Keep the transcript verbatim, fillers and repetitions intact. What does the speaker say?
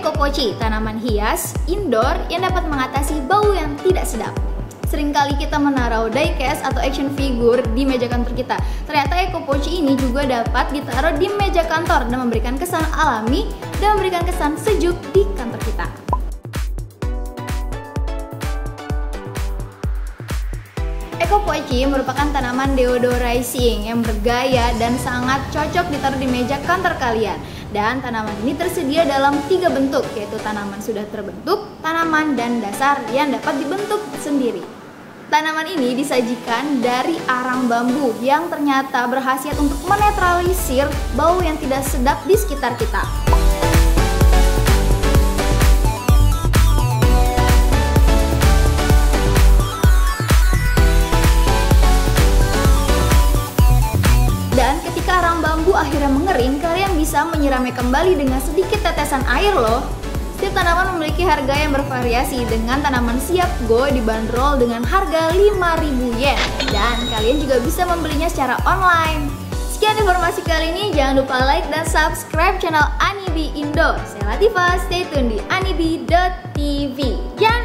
Ecopochi, tanaman hias indoor yang dapat mengatasi bau yang tidak sedap. Seringkali kita menaruh diecast atau action figure di meja kantor kita. Ternyata Ecopochi ini juga dapat ditaruh di meja kantor dan memberikan kesan alami dan memberikan kesan sejuk di kantor kita. Ecopochi merupakan tanaman deodorizing yang bergaya dan sangat cocok ditaruh di meja kantor kalian. Dan tanaman ini tersedia dalam tiga bentuk, yaitu tanaman sudah terbentuk, tanaman, dan dasar yang dapat dibentuk sendiri. Tanaman ini disajikan dari arang bambu yang ternyata berkhasiat untuk menetralisir bau yang tidak sedap di sekitar kita. Dan ketika arang bambu akhirnya mengering, kalian bisa menyiramnya kembali dengan sedikit tetesan air loh. Setiap tanaman memiliki harga yang bervariasi, dengan tanaman siap go dibanderol dengan harga lima ribu yen. Dan kalian juga bisa membelinya secara online. Sekian informasi kali ini, jangan lupa like dan subscribe channel Anibi Indo. Saya Latifah, stay tune di anibi dot t v. Jangan